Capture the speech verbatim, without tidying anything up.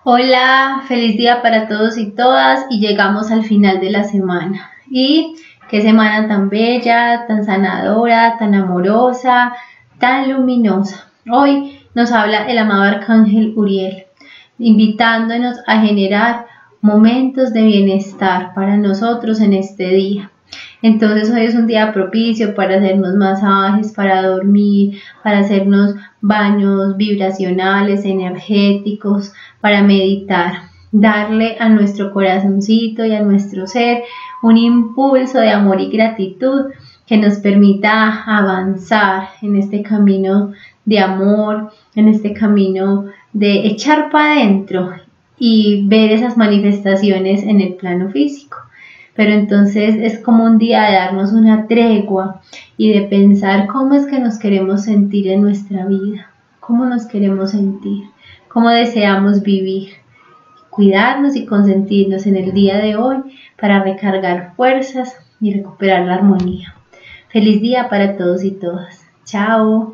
Hola, feliz día para todos y todas y llegamos al final de la semana. Y qué semana tan bella, tan sanadora, tan amorosa, tan luminosa. Hoy nos habla el amado Arcángel Uriel, invitándonos a generar momentos de bienestar para nosotros en este día. Entonces hoy es un día propicio para hacernos masajes, para dormir, para hacernos baños vibracionales, energéticos, para meditar, darle a nuestro corazoncito y a nuestro ser un impulso de amor y gratitud que nos permita avanzar en este camino de amor, en este camino de echar para adentro y ver esas manifestaciones en el plano físico. Pero entonces es como un día de darnos una tregua y de pensar cómo es que nos queremos sentir en nuestra vida, cómo nos queremos sentir, cómo deseamos vivir, cuidarnos y consentirnos en el día de hoy para recargar fuerzas y recuperar la armonía. Feliz día para todos y todas. Chao.